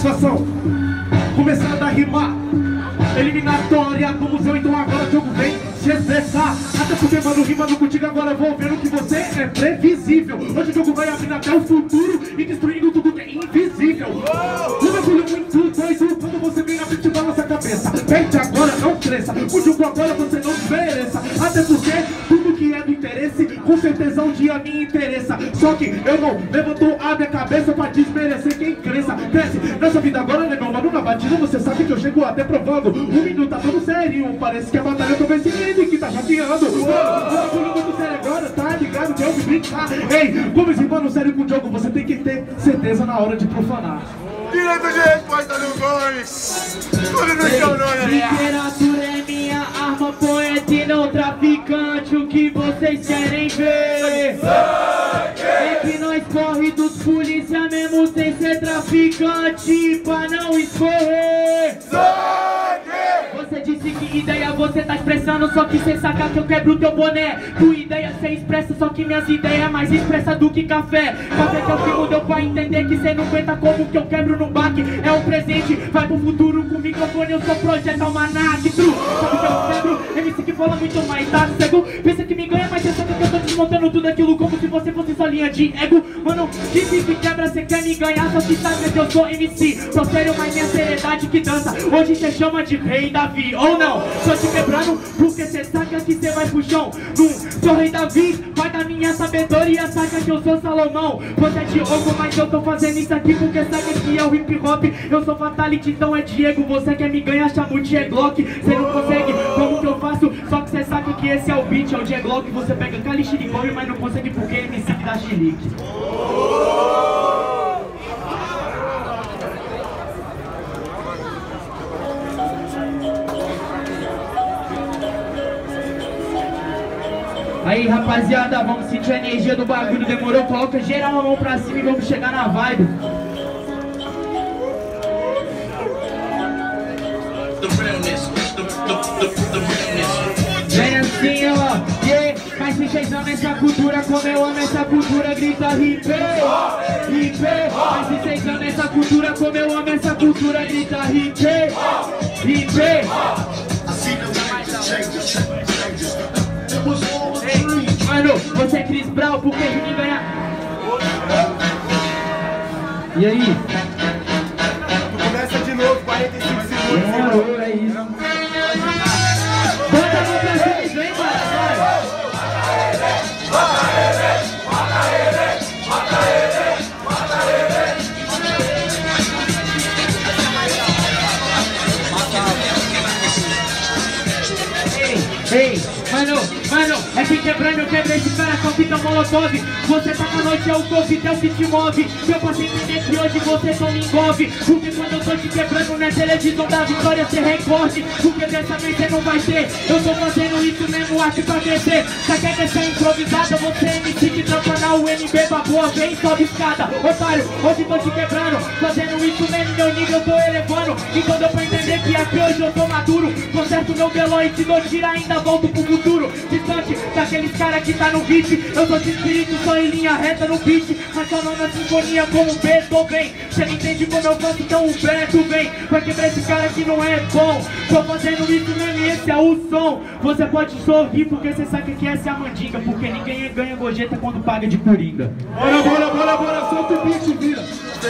satisfação. Começando a rimar, eliminatória do museu, então agora o jogo vem se expressar. Até porque, mano, rimando contigo agora eu vou ver o que você é previsível. Hoje o jogo vai abrir até o futuro e destruindo tudo que é invisível. Um bagulho muito doido quando você vem na frente e balança a cabeça. Pente agora, não cresça, o jogo agora você não desmereça. Até porque tudo que é do interesse, com certeza um dia me interessa. Só que eu não levanto a minha cabeça pra desmerecer quem cresça. Cresce nessa vida agora, negão, mano, na batida você sabe que eu chego até provando. Um minuto tá todo sério, parece que a batalha eu tô vencendo e que tá chateando. O bagulho muito sério agora, tá ligado que eu me brincar. Ei, como esse mano sério com o jogo, você tem que ter certeza na hora de profanar. Direito de resposta do Gomes. Tudo no seu nome, né? Literatura é minha arma, poeta e não traficante. O que vocês querem ver? É que nós corre dos polícia mesmo sem ser traficante, pra não escorrer. Você disse que ideia você tá expressando, só que cê saca que eu quebro teu boné. Tua ideia cê expressa, só que minhas ideias é mais expressa do que café. Café que eu fico deu pra entender que cê não aguenta como que eu quebro no baque. É um presente, vai pro futuro com o microfone, eu sou projeto almanac. True, sabe que eu quebro, MC que fala muito mais, tá cego? Pensa que me ganha, mas cê sabe que eu tô desmontando tudo aquilo como se você fosse só linha de ego. Mano, disse que quebra, cê quer me ganhar, só que sabe que eu sou MC. Tô sério, mas minha seriedade que dança. Hoje cê chama de rei Davi, ou não? Tô te quebrando porque cê saca que cê vai pro chão. Sou rei Davi, pai da minha sabedoria, saca que eu sou Salomão. Você é Diogo, mas eu tô fazendo isso aqui porque saca que é o hip hop. Eu sou Fatality, então é Diego. Você quer me ganhar, chamute é Glock. Cê não consegue, como que eu faço? Só que cê saca que esse é o beat, é o Glock. Você pega Calixiricome, mas não consegue porque é MC que dá chilique. Aí rapaziada, vamos sentir a energia do bagulho, demorou? Coloca geral a mão pra cima e vamos chegar na vibe. Vem assim ó, yeah. Mas se vocês amam essa cultura como eu amo essa cultura, grita RIP, RIP. Mas se vocês amam essa cultura como eu amo essa cultura, grita RIP, RIP. Mano, você é Chris Brown, por que me ganhar? E aí? Tu começa de novo, 45 segundos. É isso. Bota a mão pra vocês, vem, mano. Ei, mano, é que quebrando eu quebrei esse cara com fita molotov. Você tá na noite, é o coquetel que te move. Eu posso entender que hoje você só me envolve, porque quando eu tô te quebrando na televisão da vitória você recorde. Porque dessa vez você não vai ter, eu tô fazendo isso mesmo, arte pra crescer. Você quer deixar improvisada, você é MC que trampa na UNB, babua, vem, sobe escada. Otário, hoje tô te quebrando, fazendo isso mesmo, meu nível eu tô elevando. Então deu pra entender que aqui hoje eu tô maduro. Conserto meu Beló e te dou tira, ainda volto pro futuro. Distante daqueles cara que tá no beat, eu tô de espírito só em linha reta no beat, mas só não na sinfonia como Beethoven. Cê não entende como eu faço, então o Beto vem. Vai quebrar esse cara que não é bom. Tô fazendo isso mesmo e esse é o som. Você pode sorrir porque cê sabe que essa é a mandinga, porque ninguém ganha gorjeta quando paga de coringa. Bora, solta o beat, vira.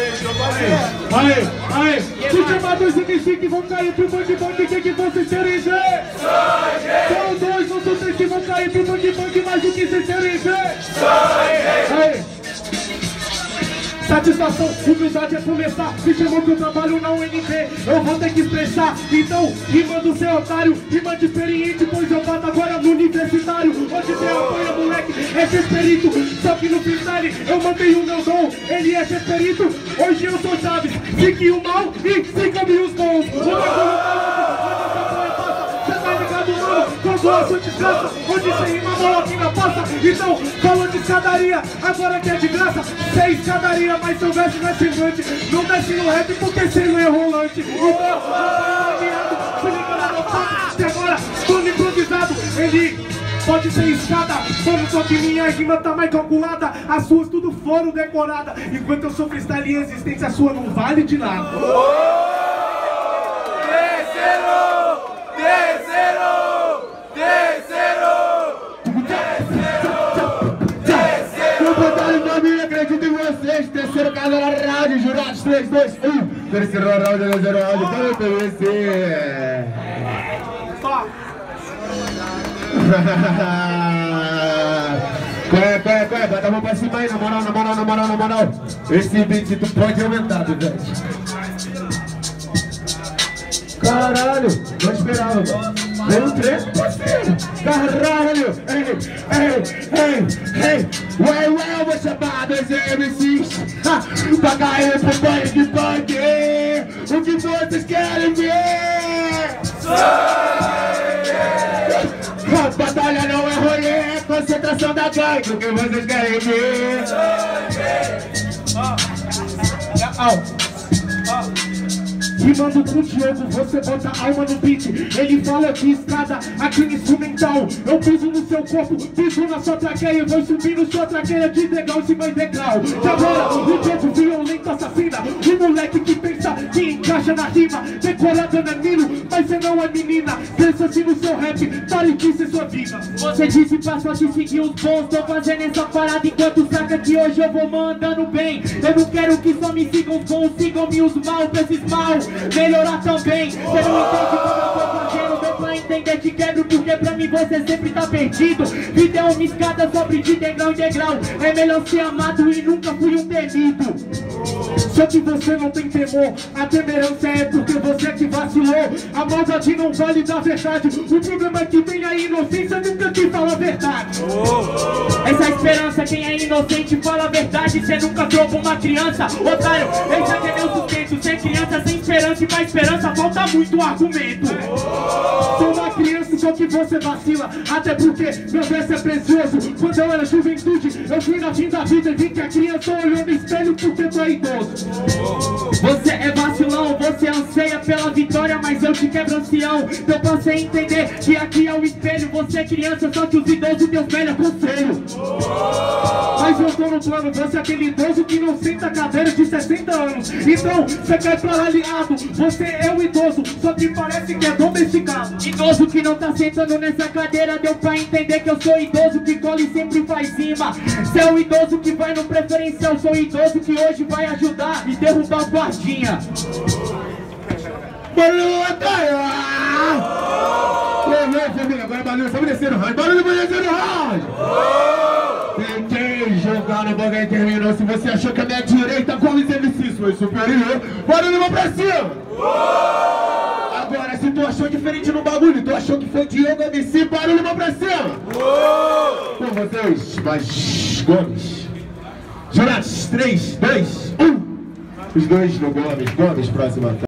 Aí, se chamar dois MC que vão cair pro bang bang, que vocês querem ver? São dois, não são três que vão cair pro bang bang, mas o que vocês querem ver? Aí. Satisfação, humildade é começar. Me chamou que eu trabalho na UNB, eu vou ter que expressar. Então, rima do seu otário, rima de experiente, pois eu bato agora no universitário. Hoje você apanha, moleque, é ser perito. Só que no freestyle eu mantenho o meu dom, ele é ser perito. Hoje eu sou Chaves, fique o mal e siga-me os bons. Quando a sua desgraça, onde você rima, a moloquinha passa. Então, falou de escadaria, agora que é de graça. 6 escadaria, mas seu verso não é semblante. Não desce no rap porque você não é rolante. Então, se liga na nota, que agora, todo improvisado, ele pode ser escada. Mano, só que minha rima tá mais calculada. As suas tudo foram decoradas. Enquanto eu sou freestyle em existência, a sua não vale de nada. Acredito em vocês, terceiro caso na rádio, jurados 3, 2, 1. Terceiro round, terceiro round, para PVC. Qual é? Bota a mão pra cima aí, na moral. Esse beat tu pode aumentar, velho. Caralho, não esperava, mano. Deu um treco, parceiro. Caralho, ei. Ué, eu vou chamar dois MCs pra cair pro punk. O que vocês querem ver? A batalha não é rolê, é concentração da gangue. O que vocês querem ver? Rimando com o Diogo, você bota alma no beat. Ele fala de escada, aqui no instrumental. Eu piso no seu corpo, piso na sua traqueia. Vou subir no sua traqueia de degrau em cima de degrau. E agora, o Diogo violento assassina. O moleque que pensa que encaixa na rima. Decorado é menino, mas você não é menina. Pensa assim no seu rap, pare de ser sua vida. Você disse pra só te seguir os bons. Tô fazendo essa parada enquanto saca que hoje eu vou mandando bem. Eu não quero que só me sigam os bons, sigam-me os mal, pra esses mal melhorar também. Você não entende como eu tô fazendo, deu pra entender, te quebro porque pra mim você sempre tá perdido. Vida é uma escada, sobre de degrau em degrau. É melhor ser amado e nunca fui um temido. Só que você não tem temor, a temerância é porque você que vacilou. A maldade não vale da verdade. O problema é que tem a inocência, nunca te fala a verdade. Essa esperança, quem é inocente fala a verdade. Você nunca trocou uma criança, otário. Esse aqui é meu sustento, sem criança, sem esperança. E pra esperança falta muito argumento. Sou uma criança, só que você vacila. Até porque meu verso é precioso. Quando eu era juventude, eu fui na fim da vida e vi que a criança olhou no espelho porque tu é idoso. Você é vacilão, você anseia pela vitória, mas eu te quebro ancião. Então você entender que aqui é o espelho. Você é criança, só que os idosos Deus velho conselho. Mas eu tô no plano, você é aquele idoso que não senta a cadeira de 60 anos. Então você cai pra aliado, você é o idoso, só que parece que é domesticado. Idoso que não tá sentando nessa cadeira, deu pra entender que eu sou idoso que cola e sempre faz cima. Cê é o idoso que vai no preferencial, sou idoso que hoje vai ajudar e derrubar o guardinha. Barulho, família, agora barulho, estamos descendo o round. Barulho, vamos descer o round. Tentei jogar no bagulho e terminou. Se você achou que a minha direita com os MCs foi superior, barulho, vamos pra cima. Agora, se tu achou diferente no bagulho, tu achou que foi Diogo MC, barulho, vamos pra cima. Com vocês, mas Gomes. Jurados, 3, 2, 1. Os dois no Gomes, próxima.